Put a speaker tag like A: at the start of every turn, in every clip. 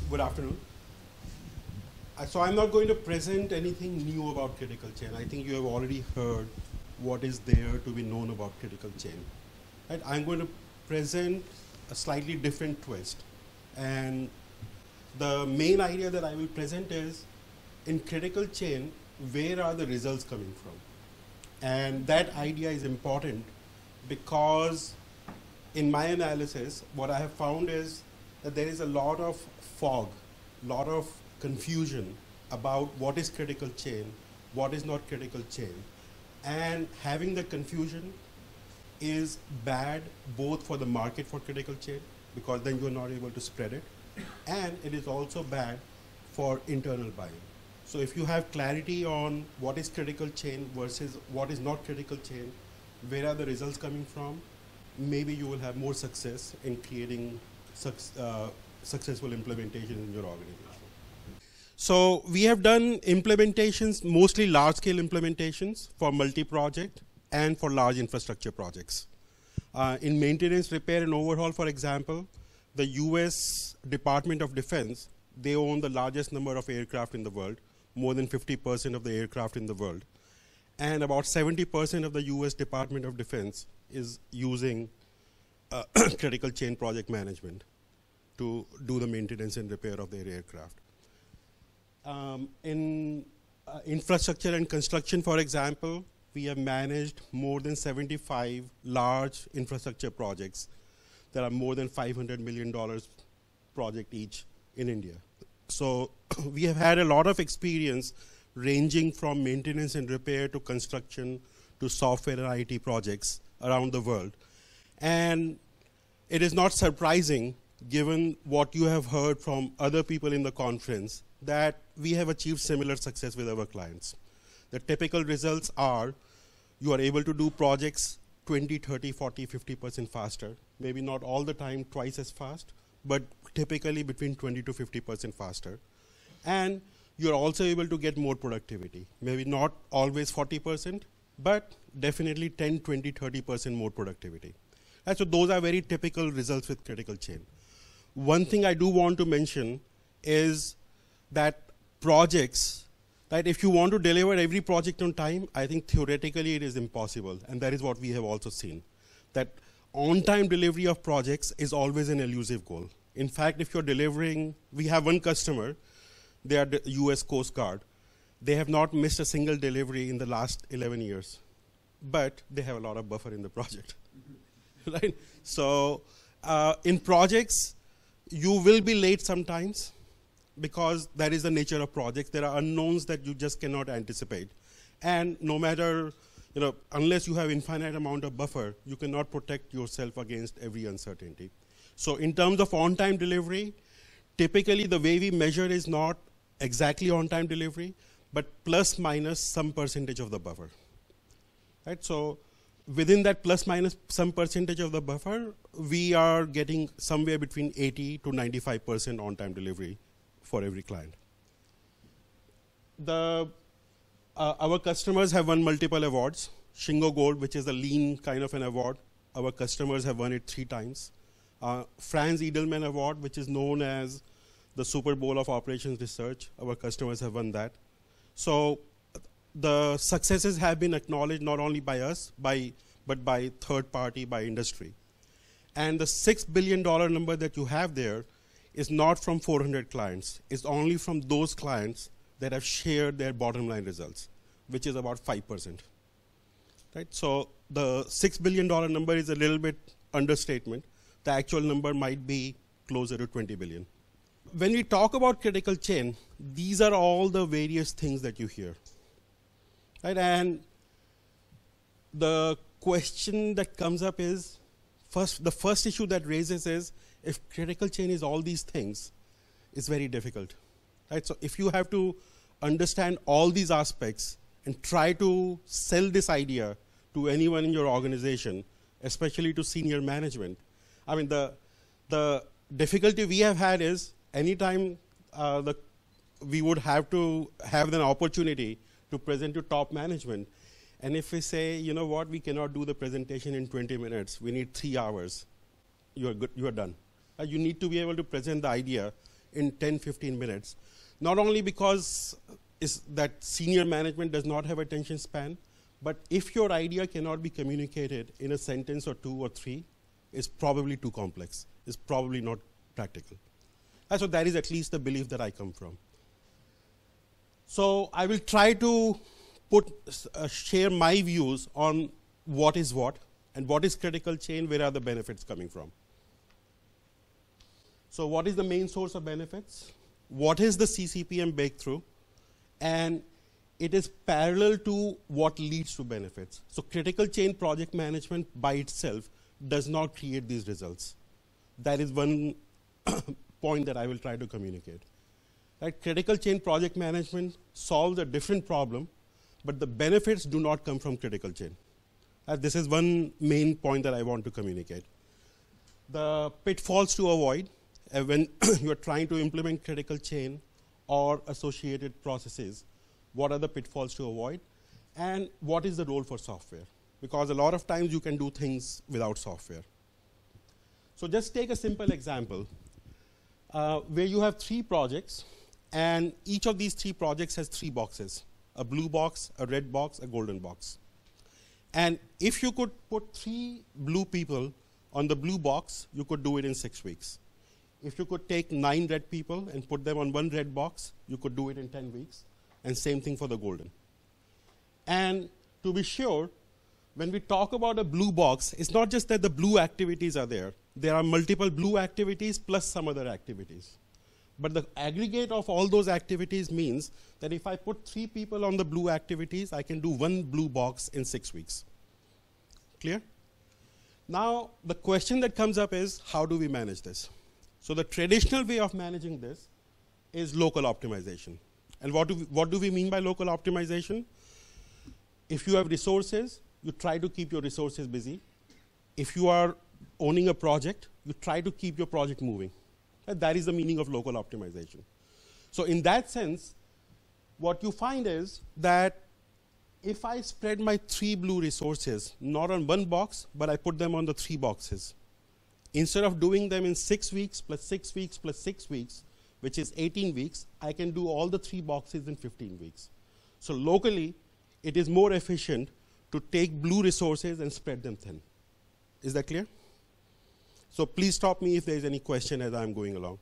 A: Good afternoon. So I'm not going to present anything new about critical chain. I think you have already heard what is there to be known about critical chain. Right? I'm going to present a slightly different twist. And the main idea that I will present is, in critical chain, where are the results coming from? And that idea is important because in my analysis, what I have found is that there is a lot of fog, lot of confusion about what is critical chain, what is not critical chain. And having the confusion is bad both for the market for critical chain, because then you're not able to spread it, and it is also bad for internal buying. So if you have clarity on what is critical chain versus what is not critical chain, where are the results coming from, maybe you will have more success in creating successful implementation in your organization. So we have done implementations, mostly large-scale implementations for multi-project and for large infrastructure projects. In maintenance, repair, and overhaul, for example, the US Department of Defense, they own the largest number of aircraft in the world, more than 50% of the aircraft in the world. And about 70% of the US Department of Defense is using critical chain project management to do the maintenance and repair of their aircraft. In infrastructure and construction, for example, we have managed more than 75 large infrastructure projects that are more than $500 million project each in India. So we have had a lot of experience ranging from maintenance and repair to construction to software and IT projects around the world. And it is not surprising, given what you have heard from other people in the conference, that we have achieved similar success with our clients. The typical results are you are able to do projects 20, 30, 40, 50% faster. Maybe not all the time twice as fast, but typically between 20 to 50% faster. And you're also able to get more productivity. Maybe not always 40%, but definitely 10, 20, 30% more productivity. And so those are very typical results with critical chain. One thing I do want to mention is that projects, that if you want to deliver every project on time, I think theoretically it is impossible. And that is what we have also seen, that on-time delivery of projects is always an elusive goal. In fact, if you're delivering, we have one customer, they are the US Coast Guard. They have not missed a single delivery in the last 11 years, but they have a lot of buffer in the project, right? So in projects, you will be late sometimes because that is the nature of projects. There are unknowns that you just cannot anticipate. And no matter, unless you have infinite amount of buffer, you cannot protect yourself against every uncertainty. So in terms of on-time delivery, typically the way we measure is not exactly on-time delivery, but plus minus some percentage of the buffer, right? So within that plus minus some percentage of the buffer, we are getting somewhere between 80 to 95% on-time delivery for every client. Our customers have won multiple awards. Shingo Gold, which is a lean kind of an award, our customers have won it 3 times. Franz Edelman Award, which is known as the Super Bowl of Operations Research, our customers have won that. So the successes have been acknowledged not only by us, but by third party, by industry. And the $6 billion number that you have there is not from 400 clients. It's only from those clients that have shared their bottom line results, which is about 5%. Right? So the $6 billion number is a little bit understatement. The actual number might be closer to 20 billion. When we talk about critical chain, these are all the various things that you hear. Right? And the question that comes up is, the first issue that raises is, if critical chain is all these things, it's very difficult. Right? So if you have to understand all these aspects and try to sell this idea to anyone in your organization, especially to senior management, I mean, the difficulty we have had is anytime we would have to have an opportunity to present to top management, and if we say, you know what, we cannot do the presentation in 20 minutes, we need 3 hours, you are good, you are done. You need to be able to present the idea in 10, 15 minutes, not only because that senior management does not have attention span, but if your idea cannot be communicated in a sentence or two or three, it's probably too complex. It's probably not practical. And so that is at least the belief that I come from. So I will try to share my views on what is what, and what is critical chain, where are the benefits coming from. So what is the main source of benefits? What is the CCPM breakthrough? And it is parallel to what leads to benefits. So critical chain project management by itself does not create these results. That is one point that I will try to communicate. Right? Critical chain project management solves a different problem, but the benefits do not come from critical chain. This is one main point that I want to communicate. The pitfalls to avoid when you are trying to implement critical chain or associated processes, what are the pitfalls to avoid, and what is the role for software? Because a lot of times you can do things without software. So just take a simple example where you have 3 projects, and each of these 3 projects has 3 boxes: a blue box, a red box, a golden box. And if you could put 3 blue people on the blue box, you could do it in 6 weeks. If you could take 9 red people and put them on 1 red box, you could do it in 10 weeks. And same thing for the golden. And to be sure, when we talk about a blue box, it's not just that the blue activities are there. There are multiple blue activities plus some other activities. But the aggregate of all those activities means that if I put 3 people on the blue activities, I can do 1 blue box in 6 weeks. Clear? Now, the question that comes up is, how do we manage this? So the traditional way of managing this is local optimization. And what do we mean by local optimization? If you have resources, you try to keep your resources busy. If you are owning a project, you try to keep your project moving. And that is the meaning of local optimization. So in that sense, what you find is that if I spread my 3 blue resources, not on 1 box, but I put them on the 3 boxes, instead of doing them in 6 weeks plus 6 weeks plus 6 weeks, which is 18 weeks, I can do all the 3 boxes in 15 weeks. So locally, it is more efficient to take blue resources and spread them thin. Is that clear? So please stop me if there is any question as I'm going along.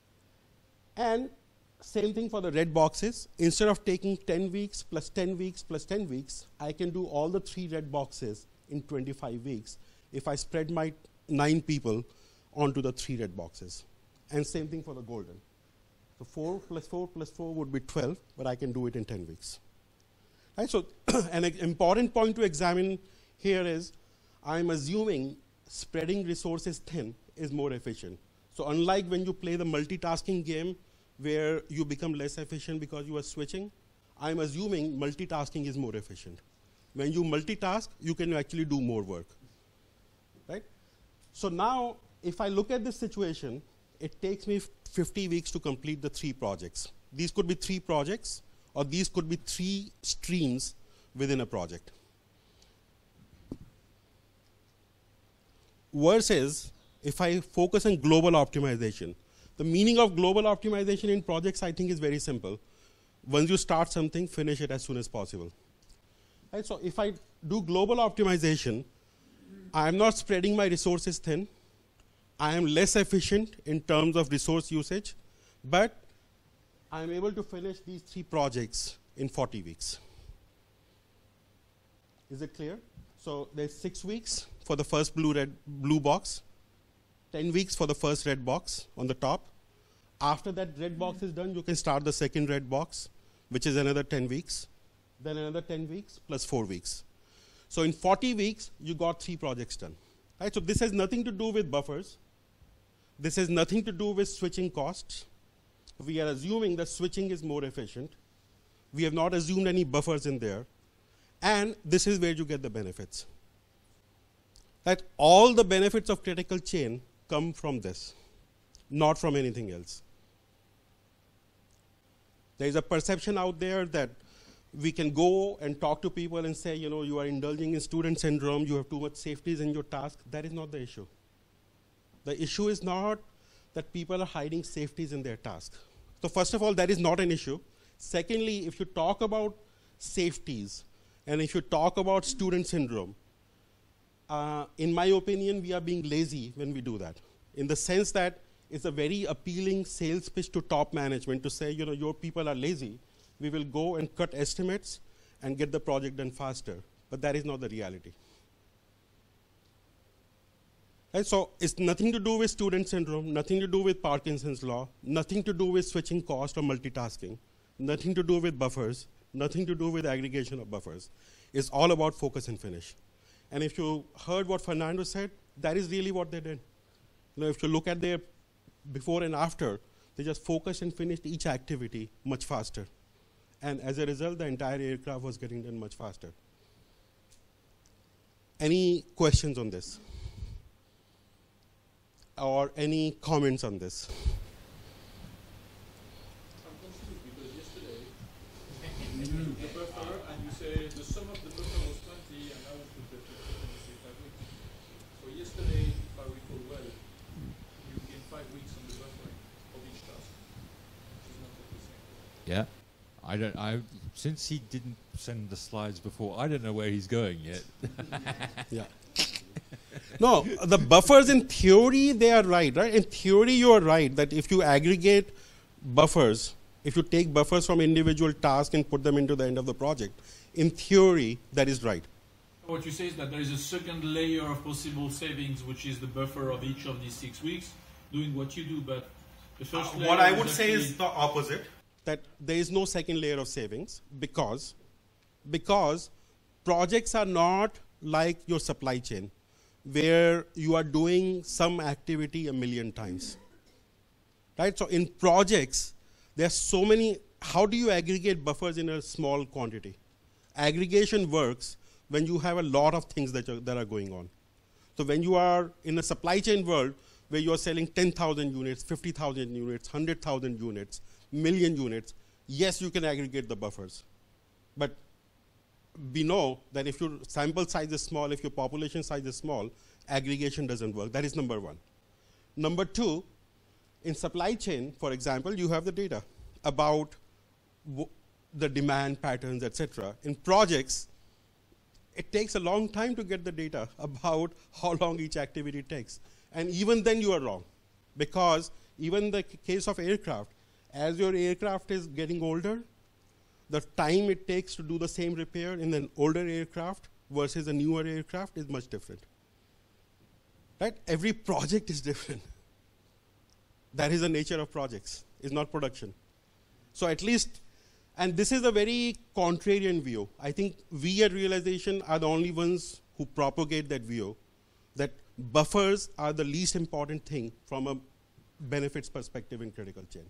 A: And same thing for the red boxes. Instead of taking 10 weeks plus 10 weeks plus 10 weeks, I can do all the 3 red boxes in 25 weeks if I spread my 9 people onto the 3 red boxes. And same thing for the golden. So 4 plus 4 plus 4 would be 12, but I can do it in 10 weeks. Right, so an important point to examine here is I'm assuming spreading resources thin is more efficient. So unlike when you play the multitasking game where you become less efficient because you are switching, I'm assuming multitasking is more efficient. When you multitask, you can actually do more work. Right? So now, if I look at this situation, it takes me 50 weeks to complete the 3 projects. These could be 3 projects, or these could be 3 streams within a project. Versus, if I focus on global optimization, the meaning of global optimization in projects, I think, is very simple. Once you start something, finish it as soon as possible. Right? So if I do global optimization, I am not spreading my resources thin. I am less efficient in terms of resource usage, but I am able to finish these 3 projects in 40 weeks. Is it clear? So there's 6 weeks for the first blue box, 10 weeks for the first red box on the top. After that red box is done, you can start the second red box, which is another 10 weeks, then another 10 weeks plus 4 weeks. So in 40 weeks, you got 3 projects done. Right? So this has nothing to do with buffers. This has nothing to do with switching costs. We are assuming that switching is more efficient. We have not assumed any buffers in there. And this is where you get the benefits. That all the benefits of critical chain come from this, not from anything else. There is a perception out there that we can go and talk to people and say, you know, you are indulging in student syndrome, you have too much safeties in your task. That is not the issue. The issue is not that people are hiding safeties in their task. So first of all, that is not an issue. Secondly, if you talk about safeties, and if you talk about student syndrome, in my opinion, we are being lazy when we do that, in the sense that it's a very appealing sales pitch to top management to say, you know, your people are lazy. We will go and cut estimates and get the project done faster. But that is not the reality. And so it's nothing to do with student syndrome, nothing to do with Parkinson's law, nothing to do with switching cost or multitasking, nothing to do with buffers, nothing to do with aggregation of buffers. It's all about focus and finish. And if you heard what Fernando said, that is really what they did. You know, if you look at their before and after, they just focused and finished each activity much faster. And as a result, the entire aircraft was getting done much faster. Any questions on this? Or any comments on this?
B: I'm confused because yesterday the buffer, and you say the sum of the buffer was 20, and I was with the 5 weeks. So yesterday, if I recall well, you gained 5 weeks on the buffer of each task, which is not what you're saying.
C: Yeah, since he didn't send the slides before, I don't know where he's going yet.
A: Yeah. No, the buffers in theory, they are right? In theory, you are right that if you aggregate buffers, if you take buffers from individual tasks and put them into the end of the project, in theory, that is right.
B: What you say is that there is a second layer of possible savings, which is the buffer of each of these 6 weeks, doing what you do, but the first layer
A: what I would say is the opposite, that there is no second layer of savings because projects are not like your supply chain, where you are doing some activity 1,000,000 times. Right? So in projects, there are so many. How do you aggregate buffers in a small quantity? Aggregation works when you have a lot of things that are going on. So when you are in a supply chain world where you are selling 10,000 units, 50,000 units, 100,000 units, 1,000,000 units, yes, you can aggregate the buffers. But we know that if your sample size is small, if your population size is small, aggregation doesn't work. That is number one. Number two, in supply chain, for example, you have the data about the demand patterns, etc. In projects, it takes a long time to get the data about how long each activity takes. And even then you are wrong, because even in the case of aircraft, as your aircraft is getting older, the time it takes to do the same repair in an older aircraft versus a newer aircraft is much different. Right? Every project is different. That is the nature of projects, it's not production. So at least, and this is a very contrarian view. I think we at Realization are the only ones who propagate that view, that buffers are the least important thing from a benefits perspective in critical chain.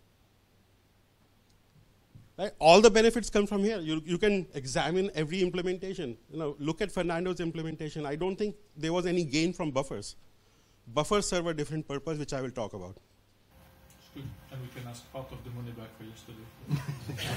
A: Right? All the benefits come from here. You can examine every implementation. You know, look at Fernando's implementation. I don't think there was any gain from buffers. Buffers serve a different purpose, which I will talk about.
B: It's good, and we can ask part of the money back for yesterday.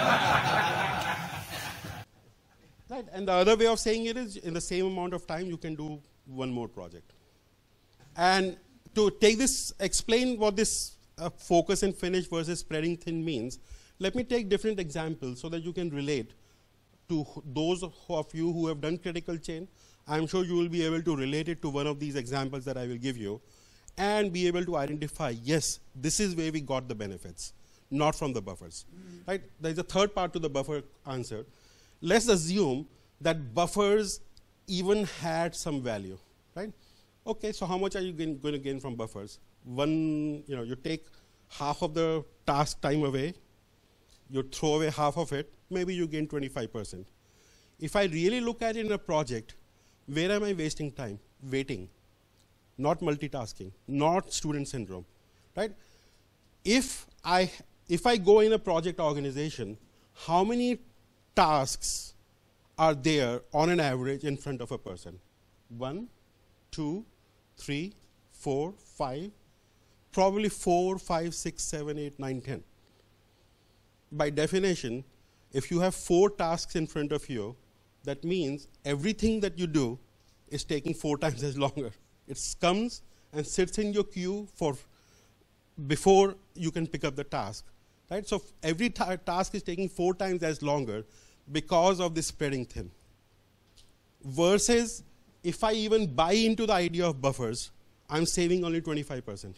A: Right, and the other way of saying it is, in the same amount of time, you can do one more project. And to take this, explain what this focus and finish versus spreading thin means, let me take different examples so that you can relate to those of you who have done critical chain. I'm sure you will be able to relate it to one of these examples that I will give you and be able to identify, yes, this is where we got the benefits, not from the buffers. Right? There's a third part to the buffer answer. Let's assume that buffers even had some value. Right? Okay, so how much are you going to gain from buffers? You take half of the task time away, you throw away half of it, maybe you gain 25%. If I really look at it in a project, where am I wasting time? Waiting, not multitasking, not student syndrome, right? If I go in a project organization, how many tasks are there on an average in front of a person? 1, 2, 3, 4, 5, probably 4, 5, 6, 7, 8, 9, 10. By definition, if you have 4 tasks in front of you, that means everything that you do is taking 4 times as longer. It comes and sits in your queue for before you can pick up the task, right? So every task is taking 4 times as longer because of this spreading thin. Versus if I even buy into the idea of buffers, I'm saving only 25%.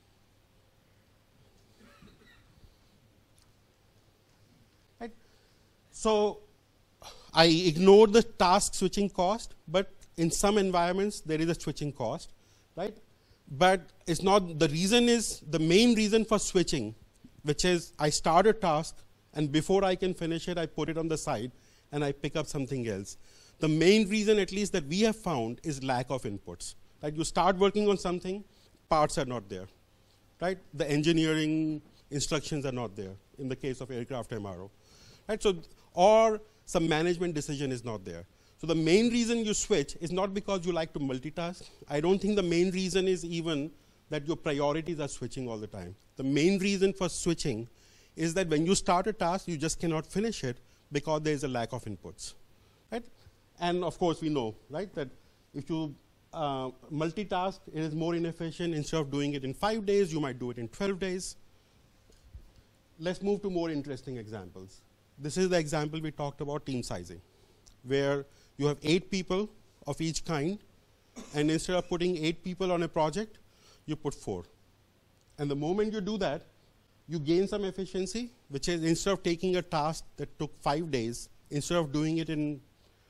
A: Right? So I ignore the task switching cost, but in some environments there is a switching cost, right? But it's not, the reason is, the main reason for switching, which is I start a task and before I can finish it, I put it on the side and I pick up something else. The main reason, at least that we have found, is lack of inputs. Right? You start working on something, parts are not there. Right? The engineering instructions are not there in the case of aircraft MRO. Right? So, or some management decision is not there. So the main reason you switch is not because you like to multitask. I don't think the main reason is even that your priorities are switching all the time. The main reason for switching is that when you start a task, you just cannot finish it because there is a lack of inputs. Right? And of course, we know, right, that if you multitask, it is more inefficient. Instead of doing it in 5 days, you might do it in 12 days. Let's move to more interesting examples. This is the example we talked about, team sizing, where you have 8 people of each kind, and instead of putting 8 people on a project, you put 4. And the moment you do that, you gain some efficiency, which is instead of taking a task that took 5 days, instead of doing it in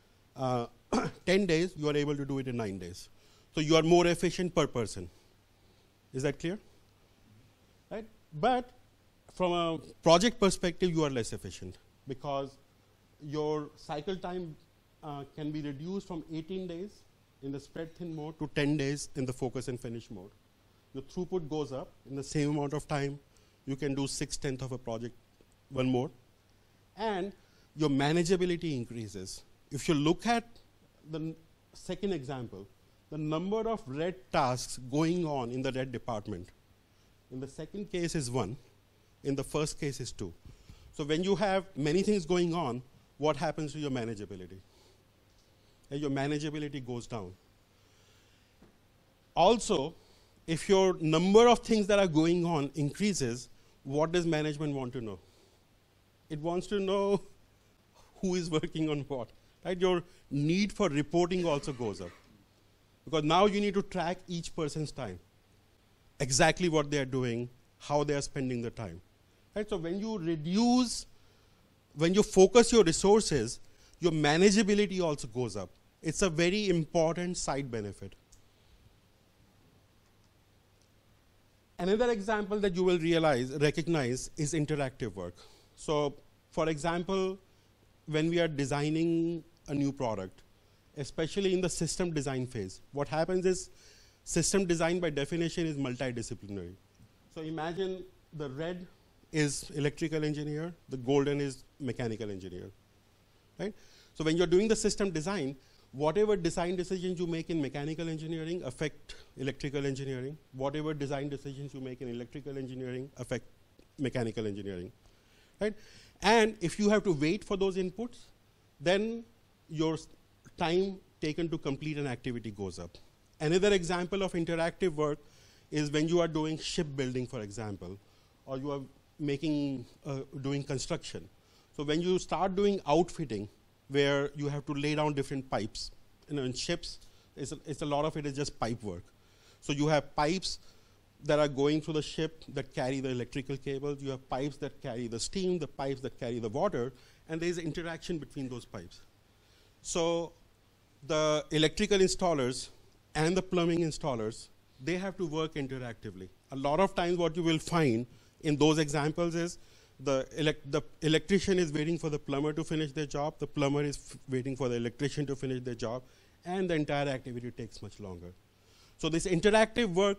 A: 10 days, you are able to do it in 9 days. So you are more efficient per person. Is that clear? Right? But from a project perspective, you are less efficient because your cycle time can be reduced from 18 days in the spread thin mode to 10 days in the focus and finish mode. Your throughput goes up in the same amount of time. You can do 6/10 of a project, one more. And your manageability increases. If you look at the second example, the number of red tasks going on in the red department, in the second case is 1, in the first case is 2. So when you have many things going on, what happens to your manageability? And your manageability goes down. Also, if your number of things that are going on increases, what does management want to know? It wants to know who is working on what. Right? Your need for reporting also goes up. Because now you need to track each person's time. Exactly what they are doing, how they are spending the time. Right? So when you reduce, when you focus your resources, your manageability also goes up. It's a very important side benefit. Another example that you will recognize is interactive work. So for example, when we are designing a new product, especially in the system design phase, what happens is system design by definition is multidisciplinary. So imagine the red is electrical engineer, the golden is mechanical engineer. Right? So when you're doing the system design, whatever design decisions you make in mechanical engineering affect electrical engineering. Whatever design decisions you make in electrical engineering affect mechanical engineering. Right? And if you have to wait for those inputs, then your time taken to complete an activity goes up. Another example of interactive work is when you are doing shipbuilding, for example, or you are making, doing construction. So when you start doing outfitting, where you have to lay down different pipes, in ships, it's a lot of it is just pipe work. So you have pipes that are going through the ship that carry the electrical cables. You have pipes that carry the steam, the pipes that carry the water, and there's interaction between those pipes. So the electrical installers and the plumbing installers, they have to work interactively. A lot of times what you will find in those examples is the electrician is waiting for the plumber to finish their job, the plumber is waiting for the electrician to finish their job, and the entire activity takes much longer. So this interactive work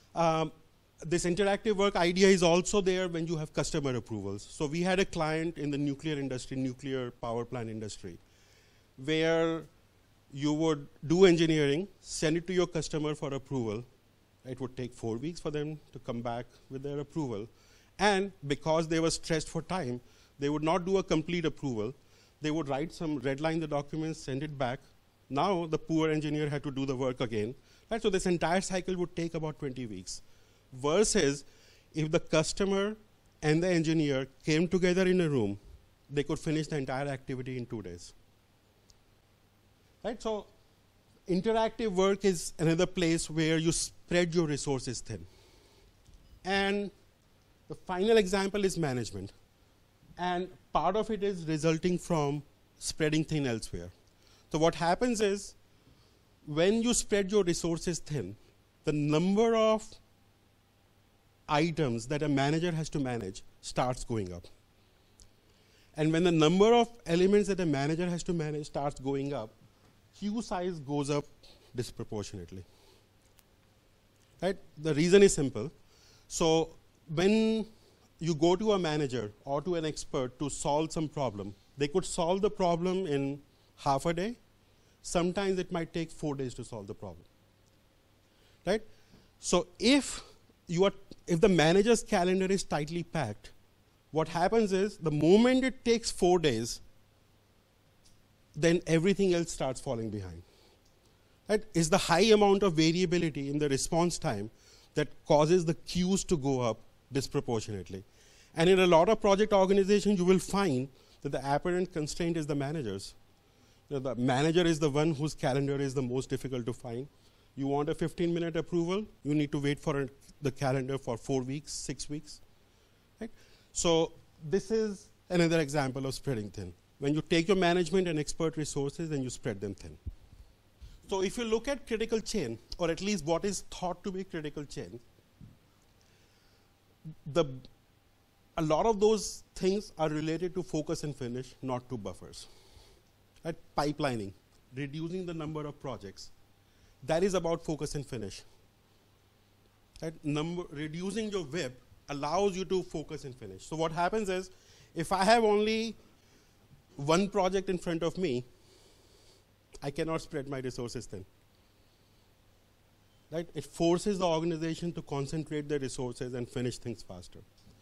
A: idea is also there when you have customer approvals. So we had a client in the nuclear industry, nuclear power plant industry, where you would do engineering, send it to your customer for approval. It would take 4 weeks for them to come back with their approval. And because they were stressed for time, they would not do a complete approval. They would write some, redline the documents, send it back. Now the poor engineer had to do the work again. Right? So this entire cycle would take about 20 weeks. Versus if the customer and the engineer came together in a room, they could finish the entire activity in 2 days. Right? So interactive work is another place where you spread your resources thin. And the final example is management. And part of it is resulting from spreading thin elsewhere. So what happens is, when you spread your resources thin, the number of items that a manager has to manage starts going up. And when the number of elements that a manager has to manage starts going up, queue size goes up disproportionately. Right? The reason is simple. So when you go to a manager or to an expert to solve some problem, they could solve the problem in half a day. Sometimes it might take 4 days to solve the problem. Right? So if the manager's calendar is tightly packed, what happens is, the moment it takes 4 days, then everything else starts falling behind. Right? It's the high amount of variability in the response time that causes the queues to go up disproportionately. And in a lot of project organizations, you will find that the apparent constraint is the managers. The manager is the one whose calendar is the most difficult to find. You want a 15-minute approval, you need to wait for the calendar for 4 weeks, 6 weeks. Right? So this is another example of spreading thin. When you take your management and expert resources and you spread them thin. So if you look at critical chain, or at least what is thought to be critical chain, a lot of those things are related to focus and finish, not to buffers. Right? Pipelining, reducing the number of projects, that is about focus and finish. Right? Reducing your WIP allows you to focus and finish. So what happens is, if I have only one project in front of me, I cannot spread my resources thin. Right? It forces the organization to concentrate their resources and finish things faster.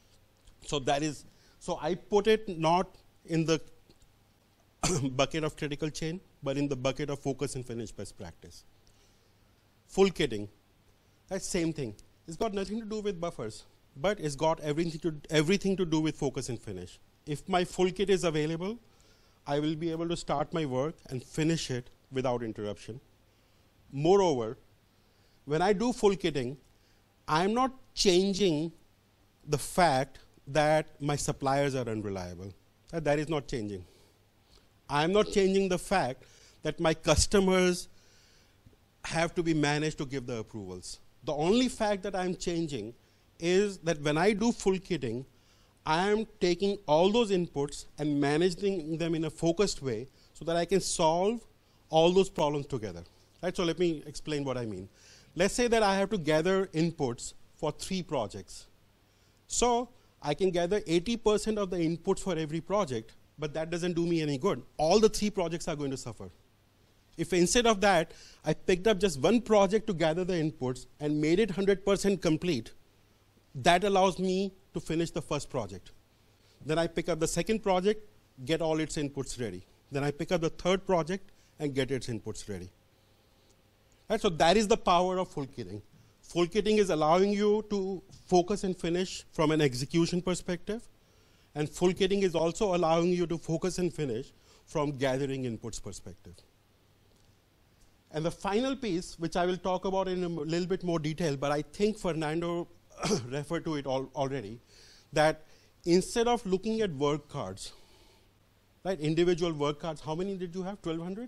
A: So I put it not in the bucket of critical chain, but in the bucket of focus and finish best practice. Full kitting, that's same thing. It's got nothing to do with buffers, but it's got everything to do with focus and finish. If my full kit is available, I will be able to start my work and finish it without interruption. Moreover, when I do full kitting, I'm not changing the fact that my suppliers are unreliable. That is not changing. I'm not changing the fact that my customers have to be managed to give the approvals. The only fact that I'm changing is that when I do full kitting, I am taking all those inputs and managing them in a focused way so that I can solve all those problems together. Right? So let me explain what I mean. Let's say that I have to gather inputs for 3 projects. So I can gather 80% of the inputs for every project, but that doesn't do me any good. All the 3 projects are going to suffer. If instead of that, I picked up just one project to gather the inputs and made it 100% complete, that allows me to finish the first project. Then I pick up the second project, get all its inputs ready. Then I pick up the third project and get its inputs ready. Right, so that is the power of full kitting. Full kitting is allowing you to focus and finish from an execution perspective, and full kitting is also allowing you to focus and finish from gathering inputs perspective. And the final piece, which I will talk about in a little bit more detail, but I think Fernando referred to it already, that instead of looking at work cards, right, individual work cards, how many did you have? 1,200?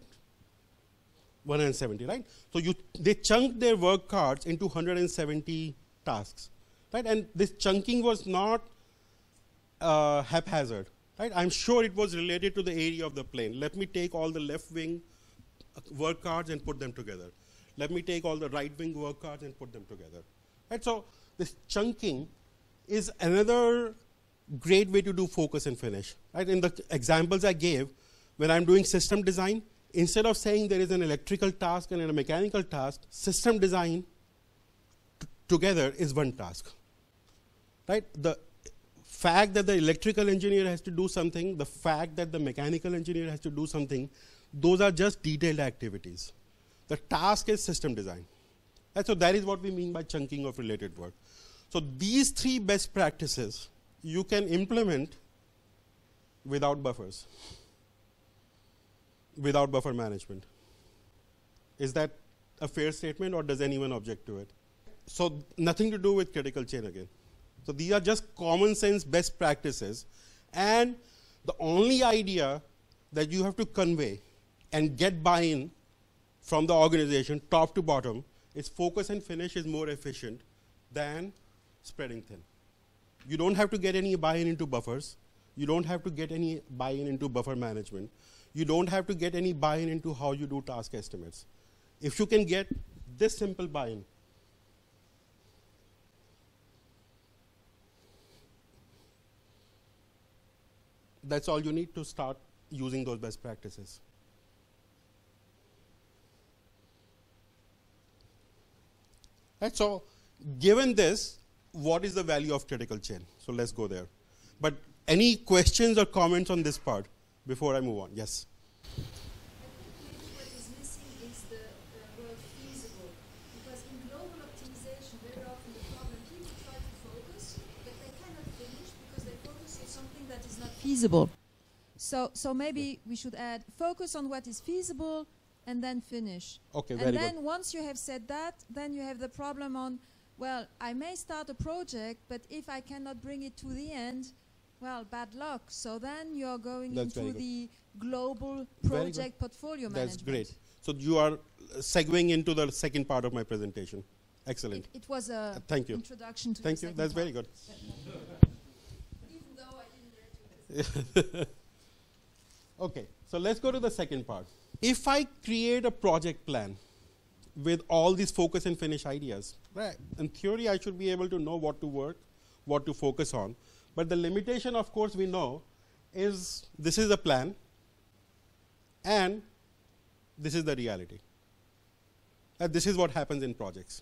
A: 170, right? So they chunked their work cards into 170 tasks, right? And this chunking was not haphazard, right? I'm sure it was related to the area of the plane. Let me take all the left wing work cards and put them together. Let me take all the right wing work cards and put them together. Right? So this chunking is another great way to do focus and finish. Right? In the examples I gave, when I'm doing system design, instead of saying there is an electrical task and a mechanical task, system design together is one task. Right? The fact that the electrical engineer has to do something, the fact that the mechanical engineer has to do something, those are just detailed activities. The task is system design. And so that is what we mean by chunking of related work. So these 3 best practices you can implement without buffers, without buffer management. Is that a fair statement, or does anyone object to it? So nothing to do with critical chain again. So these are just common sense best practices, and the only idea that you have to convey and get buy-in from the organization top to bottom is focus and finish is more efficient than spreading thin. You don't have to get any buy-in into buffers. You don't have to get any buy-in into buffer management. You don't have to get any buy-in into how you do task estimates. If you can get this simple buy-in, that's all you need to start using those best practices. Right, so given this, what is the value of critical chain? So let's go there. But any questions or comments on this part before I move on? Yes?
D: I think maybe what is missing is the word feasible. Because in global optimization, very often the problem, people try to focus, but they cannot finish because they focus on something that is not feasible. So maybe we should add focus on what is feasible and then finish.
A: Okay,
D: and
A: very
D: then
A: good.
D: once you have said that, then you have the problem on, well, I may start a project, but if I cannot bring it to the end, well, bad luck. So then you're going into the global project portfolio management.
A: That's great. So you are segueing into the second part of my presentation. Excellent.
D: It was a
A: thank you.
D: introduction to
A: Thank
D: the
A: you.
D: second
A: That's
D: part.
A: very good.
D: Even though I didn't dare to.
A: Okay, so let's go to the second part. If I create a project plan with all these focus and finish ideas, right, in theory I should be able to know what to work, what to focus on. But the limitation, of course, we know is this is a plan and this is the reality. This is what happens in projects.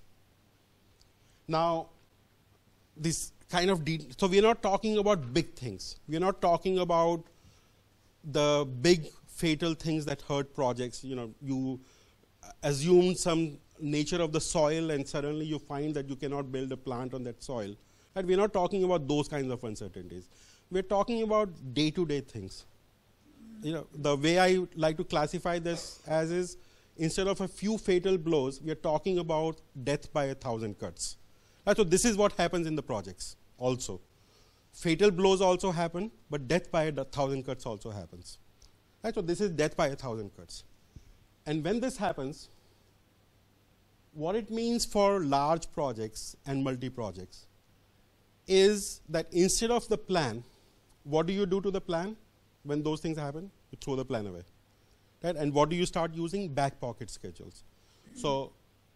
A: Now, this kind of, so we're not talking about big things. We're not talking about the big fatal things that hurt projects. You know, you assume some nature of the soil and suddenly you find that you cannot build a plant on that soil. And we're not talking about those kinds of uncertainties. We're talking about day-to-day things. You know, the way I like to classify this as is, instead of a few fatal blows, we are talking about death by 1,000 cuts. Right, so this is what happens in the projects also. Fatal blows also happen, but death by 1,000 cuts also happens. Right, so this is death by 1,000 cuts. And when this happens, what it means for large projects and multi-projects is that instead of the plan, what do you do to the plan when those things happen? You throw the plan away. Right? And what do you start using? Back pocket schedules. So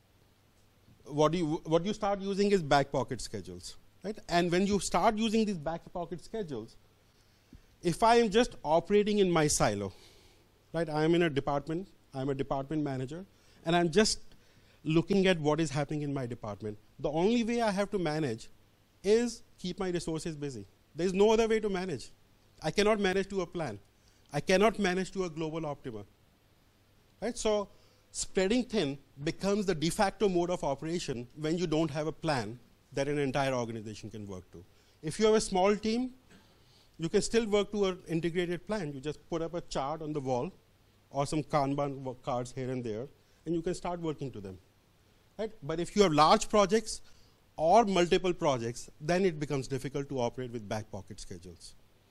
A: what you start using is back pocket schedules. Right? And when you start using these back pocket schedules, if I am just operating in my silo, right? I am in a department, I'm a department manager, and I'm just looking at what is happening in my department. The only way I have to manage is keep my resources busy. There is no other way to manage. I cannot manage to a plan. I cannot manage to a global optima. Right? So spreading thin becomes the de facto mode of operation when you don't have a plan that an entire organization can work to. If you have a small team, you can still work to an integrated plan. You just put up a chart on the wall or some Kanban cards here and there, and you can start working to them. Right? But if you have large projects or multiple projects, then it becomes difficult to operate with back pocket schedules.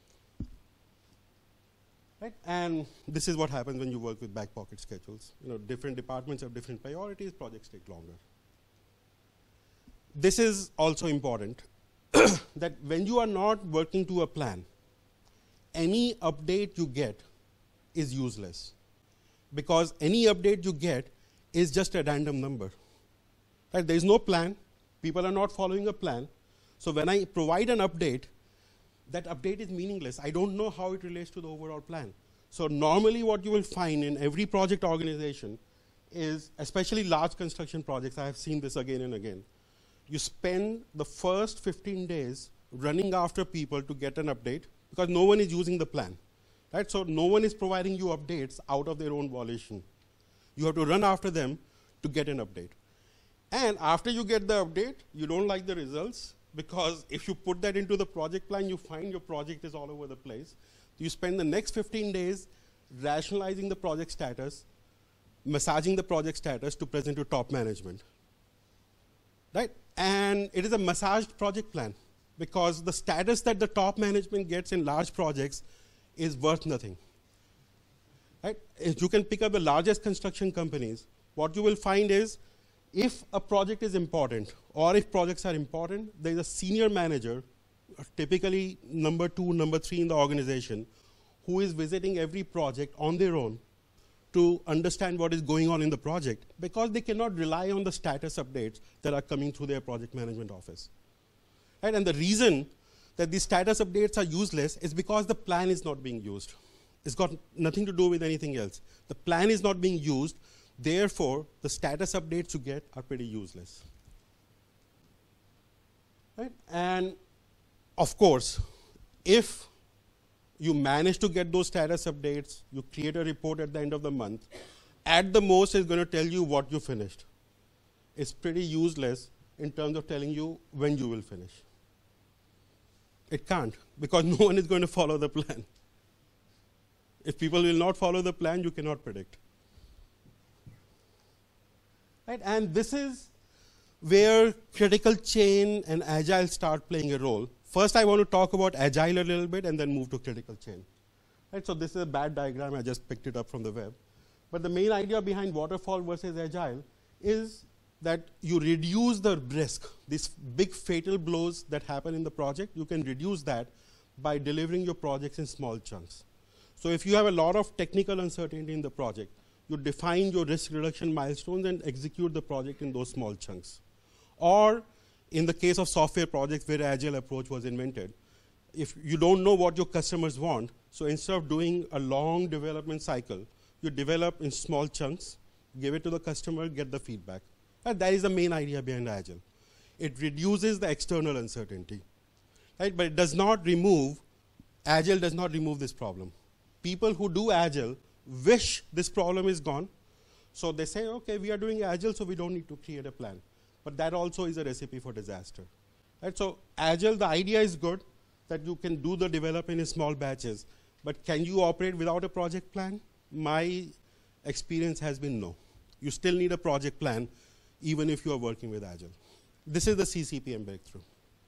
A: Right? And this is what happens when you work with back pocket schedules. You know, different departments have different priorities, projects take longer. This is also important that when you are not working to a plan, any update you get is useless, because any update you get is just a random number. Right? There is no plan. People are not following a plan. So when I provide an update, that update is meaningless. I don't know how it relates to the overall plan. So normally what you will find in every project organization is, especially large construction projects, I have seen this again and again, you spend the first 15 days running after people to get an update because no one is using the plan. Right? So no one is providing you updates out of their own volition. You have to run after them to get an update. And after you get the update, you don't like the results, because if you put that into the project plan, you find your project is all over the place. You spend the next 15 days rationalizing the project status, massaging the project status to present to top management. Right? And it is a massaged project plan because the status that the top management gets in large projects is worth nothing. Right? If you can pick up the largest construction companies, what you will find is if a project is important or if projects are important, there is a senior manager, typically number 2, number 3 in the organization, who is visiting every project on their own to understand what is going on in the project because they cannot rely on the status updates that are coming through their project management office. Right? And the reason that these status updates are useless is because the plan is not being used. It's got nothing to do with anything else. The plan is not being used, therefore the status updates you get are pretty useless. Right? And of course, if you manage to get those status updates, you create a report at the end of the month, at the most it's going to tell you what you finished. It's pretty useless in terms of telling you when you will finish. It can't, because no one is going to follow the plan. If people will not follow the plan, you cannot predict. Right? And this is where critical chain and agile start playing a role. First, I want to talk about agile a little bit and then move to critical chain. Right? So this is a bad diagram. I just picked it up from the web. But the main idea behind waterfall versus agile is that you reduce the risk. These big fatal blows that happen in the project, you can reduce that by delivering your projects in small chunks. So if you have a lot of technical uncertainty in the project, you define your risk reduction milestones and execute the project in those small chunks. Or in the case of software projects where agile approach was invented, if you don't know what your customers want, so instead of doing a long development cycle, you develop in small chunks, give it to the customer, get the feedback. And that is the main idea behind agile. It reduces the external uncertainty. Right? But it does not remove, agile does not remove this problem. People who do agile wish this problem is gone, so they say, okay, we are doing agile, so we don't need to create a plan. But that also is a recipe for disaster. Right? So agile, the idea is good, that you can do the development in small batches, but can you operate without a project plan? My experience has been no. You still need a project plan, even if you are working with agile. This is the CCPM breakthrough.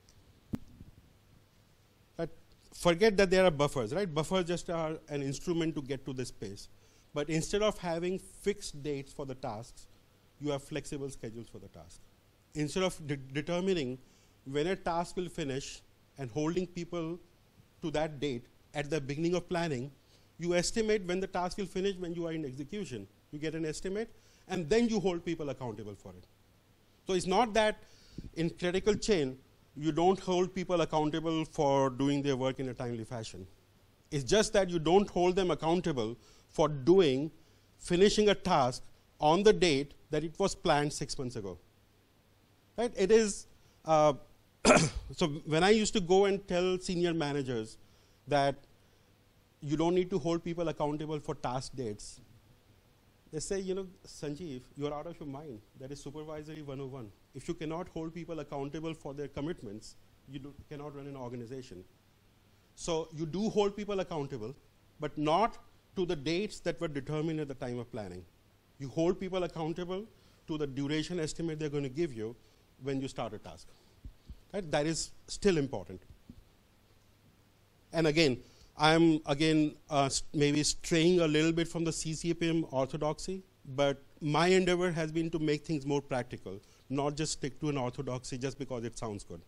A: But forget that there are buffers, right? Buffers just are an instrument to get to this space. But instead of having fixed dates for the tasks, you have flexible schedules for the task. Instead of determining when a task will finish and holding people to that date at the beginning of planning, you estimate when the task will finish when you are in execution. You get an estimate, and then you hold people accountable for it. So it's not that in critical chain, you don't hold people accountable for doing their work in a timely fashion. It's just that you don't hold them accountable for finishing a task on the date that it was planned 6 months ago. Right? It is, so when I used to go and tell senior managers that you don't need to hold people accountable for task dates, they say, you know, Sanjeev, you're out of your mind. That is supervisory 101. If you cannot hold people accountable for their commitments, you cannot run an organization. So you do hold people accountable, but not to the dates that were determined at the time of planning. You hold people accountable to the duration estimate they're going to give you when you start a task. Right? That is still important. And again, I'm maybe straying a little bit from the CCPM orthodoxy, but my endeavor has been to make things more practical, not just stick to an orthodoxy just because it sounds good.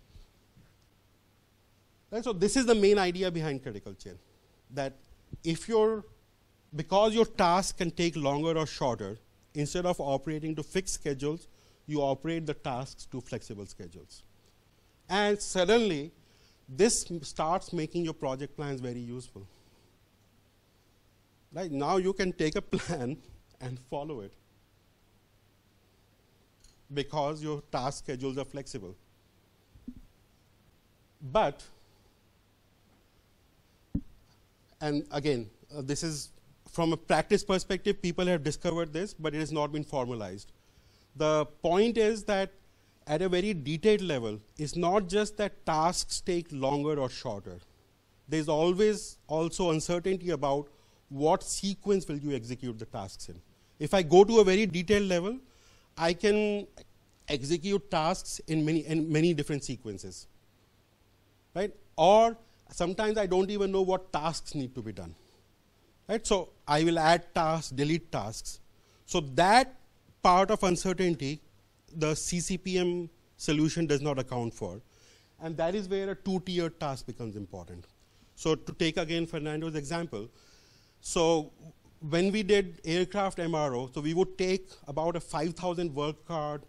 A: Right? So this is the main idea behind critical chain, that because your task can take longer or shorter, instead of operating to fixed schedules, you operate the tasks to flexible schedules. And suddenly, this starts making your project plans very useful. Right? Now you can take a plan and follow it because your task schedules are flexible. But, and again, this is from a practice perspective, people have discovered this, but it has not been formalized. The point is that at a very detailed level is not just that tasks take longer or shorter. There's always also uncertainty about what sequence will you execute the tasks in. If I go to a very detailed level, I can execute tasks in many different sequences, right? Or sometimes I don't even know what tasks need to be done, right? So I will add tasks, delete tasks. So that part of uncertainty, the CCPM solution does not account for. And that is where a two-tier task becomes important. So to take again Fernando's example, so when we did aircraft MRO, so we would take about a 5,000 work card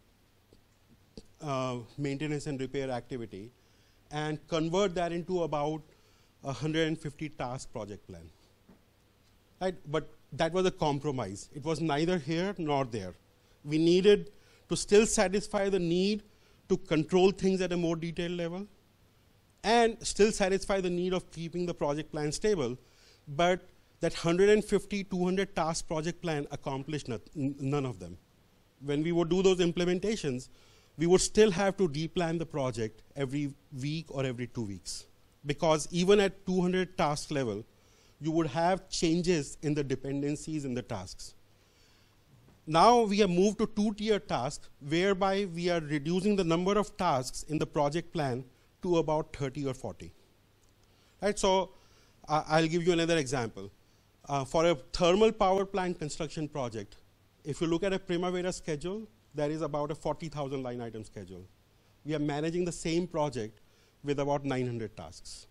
A: maintenance and repair activity and convert that into about 150 task project plan. Right? But that was a compromise. It was neither here nor there. We needed to still satisfy the need to control things at a more detailed level and still satisfy the need of keeping the project plan stable, but that 150, 200 task project plan accomplished none of them. When we would do those implementations, we would still have to replan the project every week or every 2 weeks. Because even at 200 task level, you would have changes in the dependencies in the tasks. Now we have moved to two-tier tasks, whereby we are reducing the number of tasks in the project plan to about 30 or 40. Right, so I'll give you another example. For a thermal power plant construction project, if you look at a Primavera schedule, there is about a 40,000 line item schedule. We are managing the same project with about 900 tasks.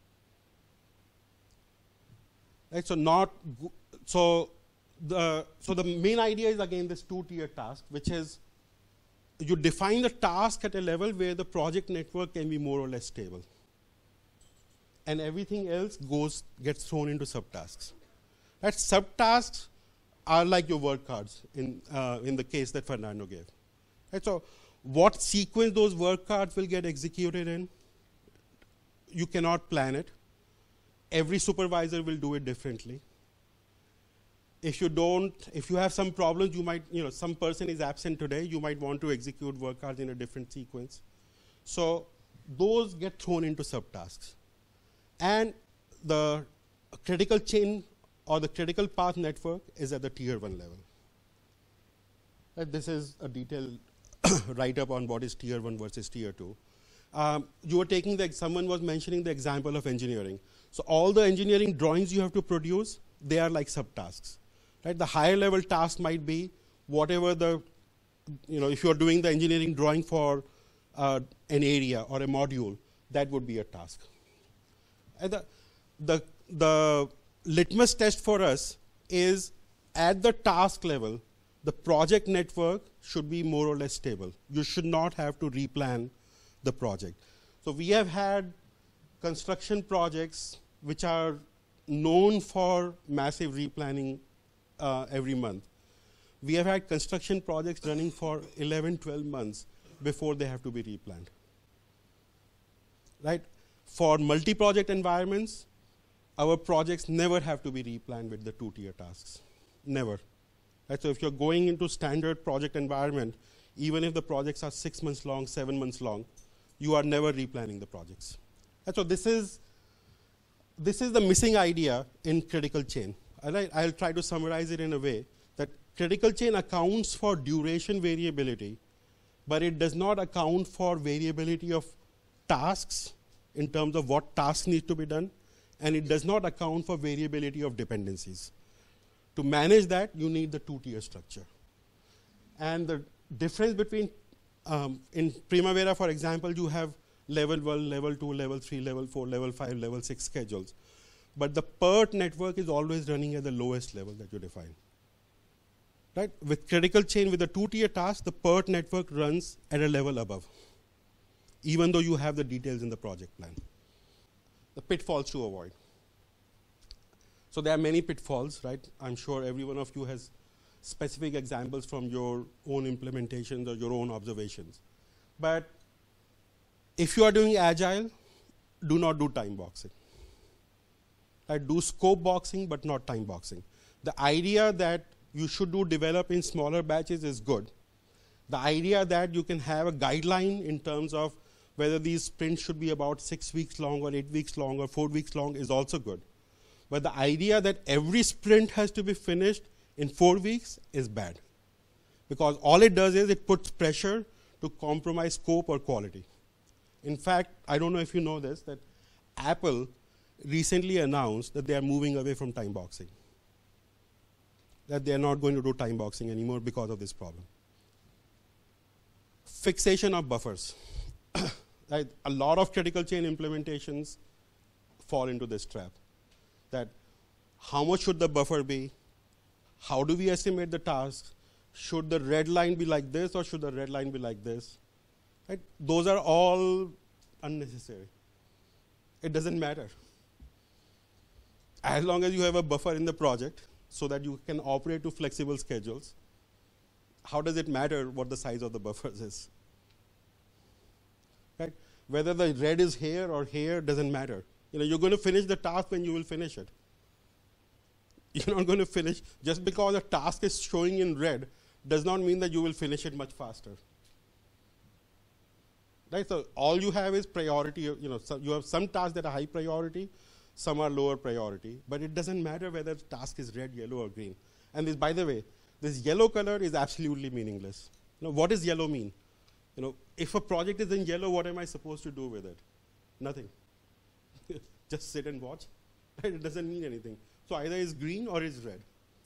A: Right, so the main idea is again this two-tier task, which is you define the task at a level where the project network can be more or less stable, and everything else gets thrown into subtasks. Right, subtasks are like your work cards in the case that Fernando gave. Right, so what sequence those work cards will get executed in, you cannot plan it. Every supervisor will do it differently. If you have some problems, you might, some person is absent today, you might want to execute work cards in a different sequence. So those get thrown into subtasks. And the critical chain or the critical path network is at the tier 1 level. This is a detailed write-up on what is tier 1 versus tier 2. You were taking someone was mentioning the example of engineering. So all the engineering drawings you have to produce, they are like subtasks. Right? The higher level task might be whatever if you're doing the engineering drawing for an area or a module, that would be a task. And the litmus test for us is at the task level, the project network should be more or less stable. You should not have to replan the project. So we have had construction projects which are known for massive replanning every month. We have had construction projects running for 11, 12 months before they have to be replanned. Right? For multi-project environments, our projects never have to be replanned with the two-tier tasks. Never. Right? So if you're going into standard project environment, even if the projects are 6 months long, 7 months long, you are never replanning the projects. And so this is the missing idea in critical chain. I'll try to summarize it in a way that critical chain accounts for duration variability, but it does not account for variability of tasks in terms of what tasks need to be done, and it does not account for variability of dependencies. To manage that, you need the two-tier structure. And the difference between, in Primavera, for example, you have level 1, level 2, level 3, level 4, level 5, level 6 schedules. But the PERT network is always running at the lowest level that you define. Right? With critical chain, with the two-tier task, the PERT network runs at a level above, even though you have the details in the project plan. The pitfalls to avoid. So there are many pitfalls, right? I'm sure every one of you has specific examples from your own implementations or your own observations. But if you are doing agile, do not do time boxing. Right? Do scope boxing, but not time boxing. The idea that you should develop in smaller batches is good. The idea that you can have a guideline in terms of whether these sprints should be about 6 weeks long or 8 weeks long or 4 weeks long is also good. But the idea that every sprint has to be finished in 4 weeks is bad. Because all it does is it puts pressure to compromise scope or quality. In fact, I don't know if you know this, that Apple recently announced that they are moving away from time boxing. That they are not going to do time boxing anymore because of this problem. Fixation of buffers. Right? A lot of critical chain implementations fall into this trap. That how much should the buffer be? How do we estimate the task? Should the red line be like this or should the red line be like this? Right? Those are all unnecessary. It doesn't matter. As long as you have a buffer in the project so that you can operate to flexible schedules, how does it matter what the size of the buffers is? Right? Whether the red is here or here doesn't matter. You're going to finish the task when you will finish it. You're not going to finish, just because a task is showing in red does not mean that you will finish it much faster. Right? So all you have is priority. You have some tasks that are high priority, some are lower priority, but it doesn't matter whether the task is red, yellow, or green. And this, by the way, this yellow color is absolutely meaningless. What does yellow mean? If a project is in yellow, what am I supposed to do with it? Nothing. Just sit and watch. Right? It doesn't mean anything. So either it's green or it's red.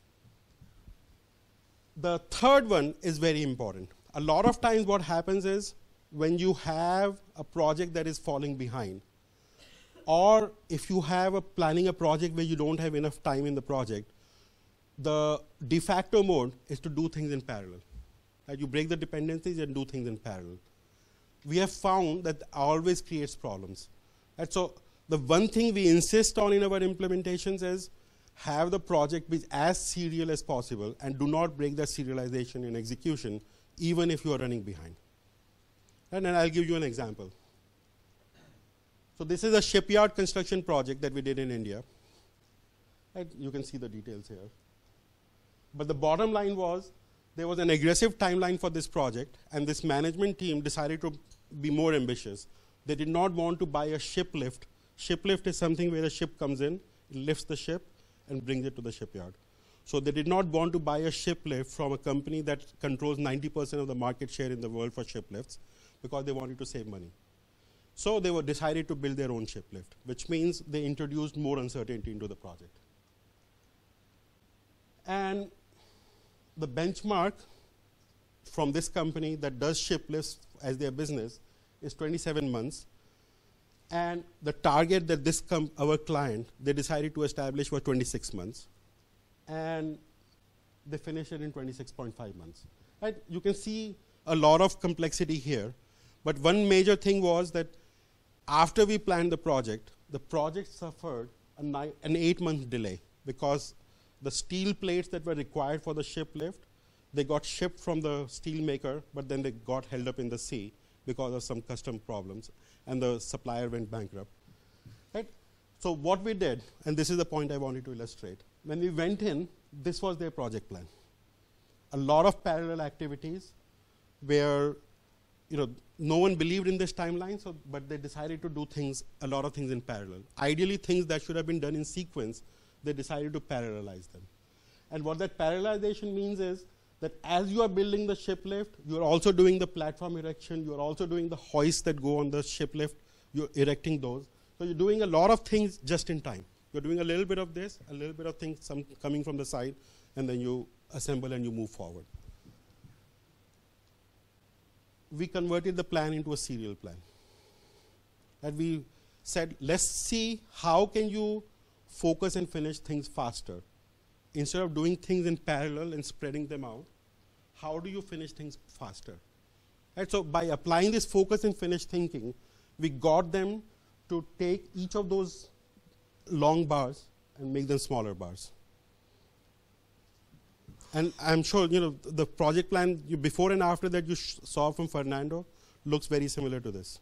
A: The third one is very important. A lot of times what happens is when you have a project that is falling behind, or if you have planning a project where you don't have enough time in the project, the de facto mode is to do things in parallel. Right? You break the dependencies and do things in parallel. We have found that always creates problems. And so the one thing we insist on in our implementations is have the project be as serial as possible and do not break the serialization in execution, even if you are running behind. And then I'll give you an example. So this is a shipyard construction project that we did in India. Right? You can see the details here. But the bottom line was there was an aggressive timeline for this project, and this management team decided to be more ambitious. They did not want to buy a ship lift. Ship lift is something where a ship comes in, it lifts the ship, and brings it to the shipyard. So they did not want to buy a ship lift from a company that controls 90% of the market share in the world for ship lifts, because they wanted to save money. So they decided to build their own ship lift, which means they introduced more uncertainty into the project. And the benchmark from this company that does ship lifts as their business is 27 months. And the target that our client, they decided to establish was 26 months. And they finished it in 26.5 months. Right? You can see a lot of complexity here. But one major thing was that after we planned the project suffered an 8-month delay because the steel plates that were required for the ship lift, they got shipped from the steel maker, but then they got held up in the sea because of some custom problems, and the supplier went bankrupt. Right? So what we did, and this is the point I wanted to illustrate, when we went in, this was their project plan. A lot of parallel activities where no one believed in this timeline, but they decided to do a lot of things in parallel. Ideally, things that should have been done in sequence, they decided to parallelize them. And what that parallelization means is that as you are building the ship lift, you are also doing the platform erection, you are also doing the hoists that go on the ship lift, you're erecting those. So you're doing a lot of things just in time. You're doing a little bit of this, a little bit of things, some coming from the side, and then you assemble and you move forward. We converted the plan into a serial plan. And we said, let's see how can you focus and finish things faster. Instead of doing things in parallel and spreading them out, how do you finish things faster? Right, so by applying this focus and finish thinking, we got them to take each of those long bars and make them smaller bars. And I'm sure the project plan before and after that you saw from Fernando looks very similar to this.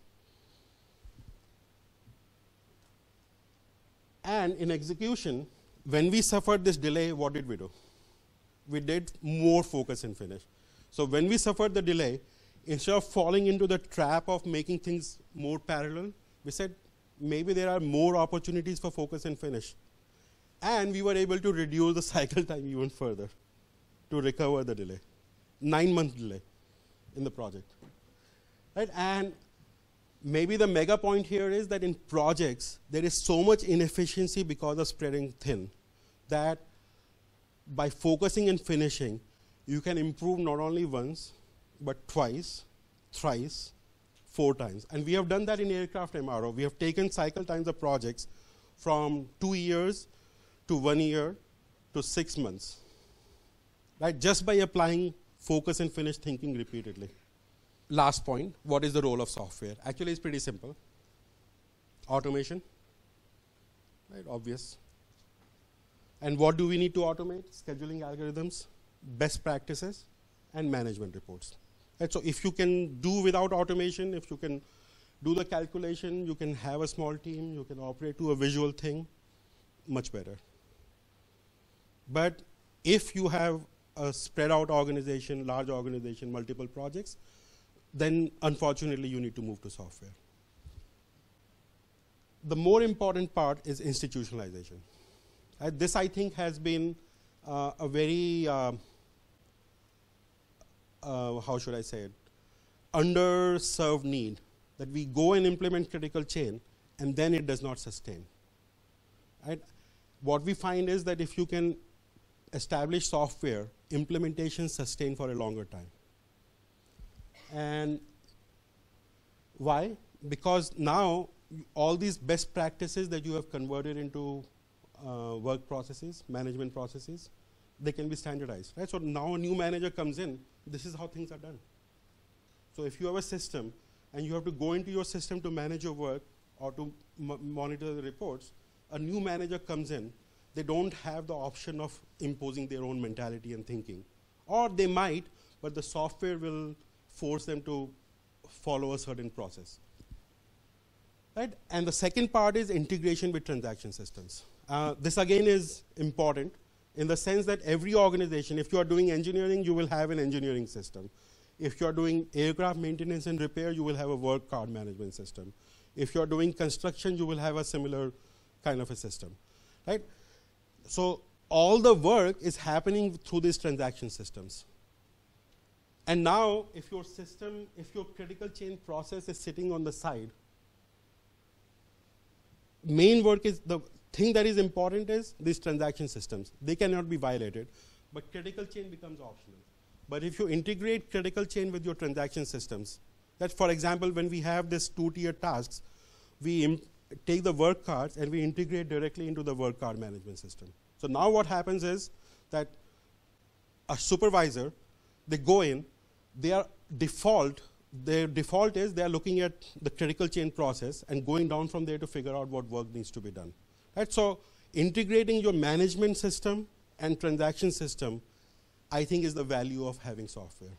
A: And in execution, when we suffered this delay, what did we do? We did more focus and finish. So when we suffered the delay, instead of falling into the trap of making things more parallel, we said maybe there are more opportunities for focus and finish. And we were able to reduce the cycle time even further to recover the delay. 9-month delay in the project. Right? And maybe the mega point here is that in projects, there is so much inefficiency because of spreading thin that by focusing and finishing, you can improve not only once, but twice, thrice, 4 times. And we have done that in aircraft MRO. We have taken cycle times of projects from 2 years to 1 year to 6 months, right? Just by applying focus and finish thinking repeatedly. Last point, what is the role of software? Actually, it's pretty simple. Automation, right, obvious. And what do we need to automate? Scheduling algorithms, best practices, and management reports. Right, so if you can do without automation, if you can do the calculation, you can have a small team, you can operate to a visual thing, much better. But if you have a spread out organization, large organization, multiple projects, then unfortunately you need to move to software. The more important part is institutionalization. This, I think, has been a very, how should I say it, underserved need, that we go and implement critical chain and then it does not sustain. Right? What we find is that if you can establish software, implementation sustain for a longer time. And why? Because now all these best practices that you have converted into work processes, management processes, they can be standardized. Right? So now a new manager comes in, this is how things are done. So if you have a system and you have to go into your system to manage your work or to monitor the reports, a new manager comes in, they don't have the option of imposing their own mentality and thinking. Or they might, but the software will force them to follow a certain process. Right? And the second part is integration with transaction systems. This again is important in the sense that every organization, if you are doing engineering, you will have an engineering system. If you are doing aircraft maintenance and repair, you will have a work card management system. If you are doing construction, you will have a similar kind of a system. Right? So all the work is happening through these transaction systems. And now, if your system, if your critical chain process is sitting on the side, main work is, the thing that is important is these transaction systems. They cannot be violated, but critical chain becomes optional. But if you integrate critical chain with your transaction systems, that for example, when we have this 2-tier tasks, we take the work cards and we integrate directly into the work card management system. So now what happens is that a supervisor, they go in, their default is they are looking at the critical chain process and going down from there to figure out what work needs to be done. Right? So integrating your management system and transaction system, I think, is the value of having software.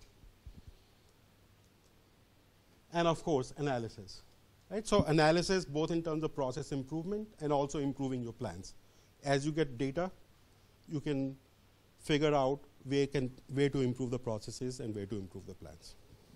A: And of course, analysis. Right? So analysis both in terms of process improvement and also improving your plans. As you get data, you can figure out where to improve the processes and where to improve the plans.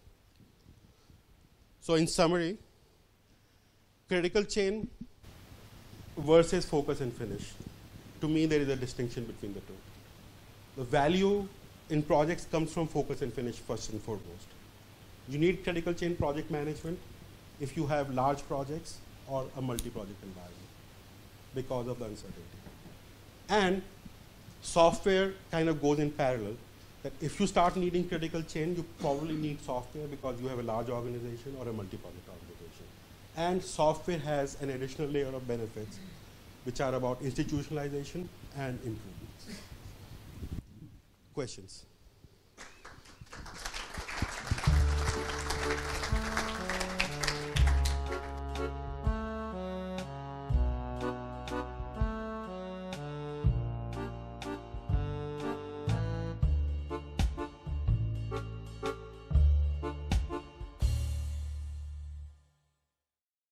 A: So in summary, critical chain versus focus and finish. To me, there is a distinction between the two. The value in projects comes from focus and finish first and foremost. You need critical chain project management if you have large projects or a multi-project environment because of the uncertainty. And software kind of goes in parallel, that if you start needing critical chain, you probably need software because you have a large organization or a multi-project organization. And software has an additional layer of benefits, which are about institutionalization and improvements. Questions?